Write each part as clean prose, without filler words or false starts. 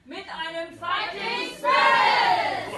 mit einem Fighting Spirit!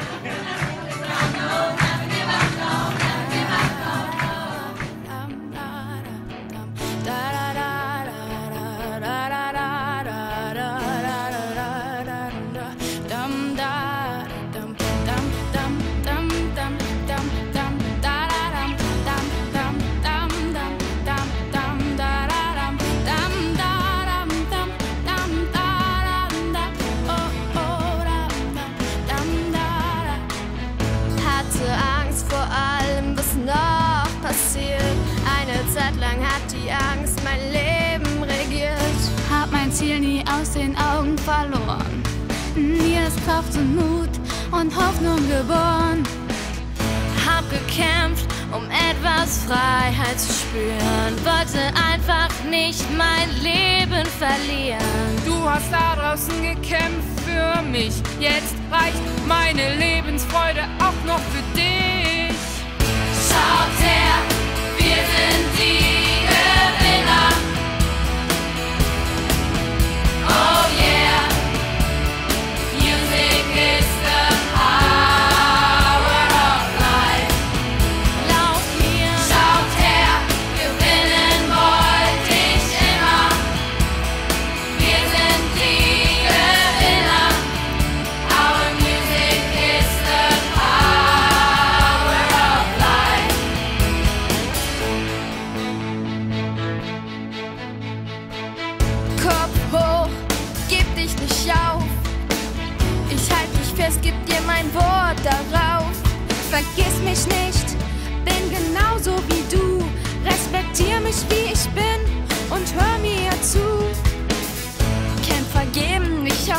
Eine Zeit lang hat die Angst mein Leben regiert. Hab mein Ziel nie aus den Augen verloren. Mir ist Kraft und Mut und Hoffnung geboren. Hab gekämpft, um etwas Freiheit zu spüren. Wollte einfach nicht mein Leben verlieren. Du hast da draußen gekämpft für mich. Jetzt reicht meine Lebensfreude auch noch für dich. Schaut her, wir sind die Gewinner. Oh yeah, music is the power of life. Lauf mir, schaut her, gewinnen wollte ich immer. Wir sind die Gewinner. Our music is the power of life. Kopf hoch, gib dich nicht auf. Ich halt dich fest, gib dir mein Wort darauf. Vergiss mich nicht, bin genauso wie du. Respektier mich, wie ich bin und hör mir zu. Kämpfer geben nicht